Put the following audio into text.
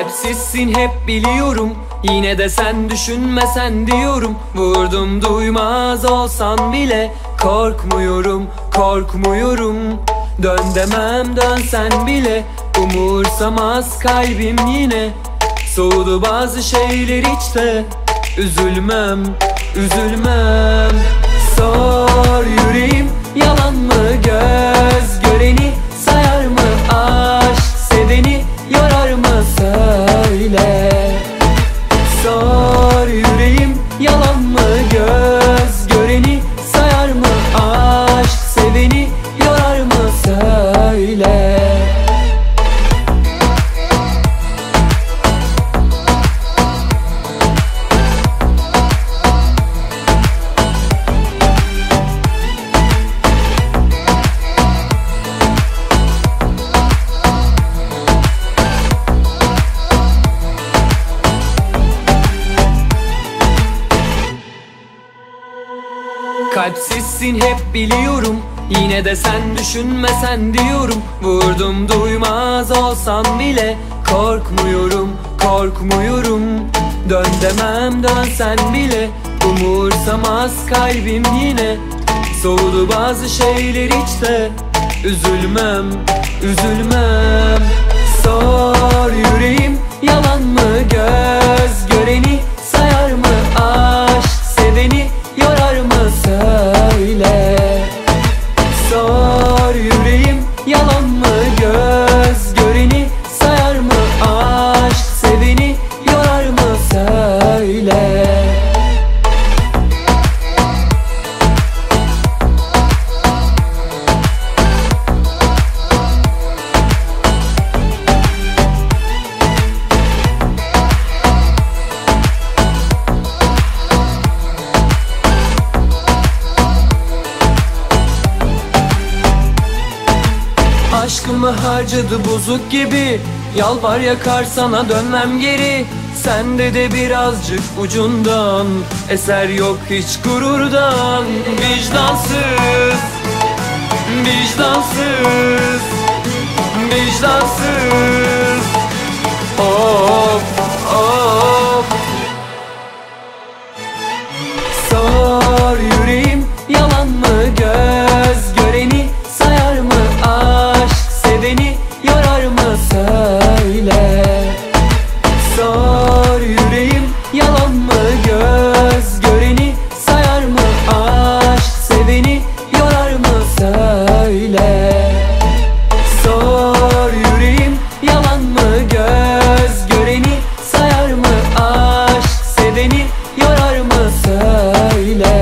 Kalpsizsin hep biliyorum, yine de sen düşünmesen diyorum. Vurdum duymaz olsan bile korkmuyorum, korkmuyorum. Dön demem dönsen bile umursamaz kalbim yine. Soğudu bazı şeyler içte, üzülmem, üzülmem. Sor yüreğim, yalan mı göz göreni, sayar mı aşk seveni, yorar mı söyle. Sor yüreğim, yalan mı göz göreni, sayar mı aşk seveni, yorar mı söyle. Kalpsizsin hep biliyorum, yine de sen düşünmesen diyorum. Vurdum duymaz olsam bile korkmuyorum, korkmuyorum. Dön demem dönsen bile umursamaz kalbim yine. Soğudu bazı şeyler içte, üzülmem, üzülmem. Sor yüreğim, yalan mı göz göreni, sayar mı aşk seveni, yorar mı söyle. Sor yüreğim, yalan mı göz göreni, sayar mı aşk seveni, yorar mı söyle. Aşkımı harcadı bozuk gibi, yalvar yakar sana dönmem geri. Sende de birazcık ucundan, eser yok hiç gururdan. Vicdansız, vicdansız, vicdansız. Of, of. Sor yüreğim, yalan mı göz göreni, sayar mı aşk seveni, yorar mı söyle. Sor yüreğim, yalan mı göz göreni, sayar mı aşk seveni, yorar mı söyle. Sor yüreğim, yalan mı göz göreni, sayar mı aşk seveni, yorar mı söyle.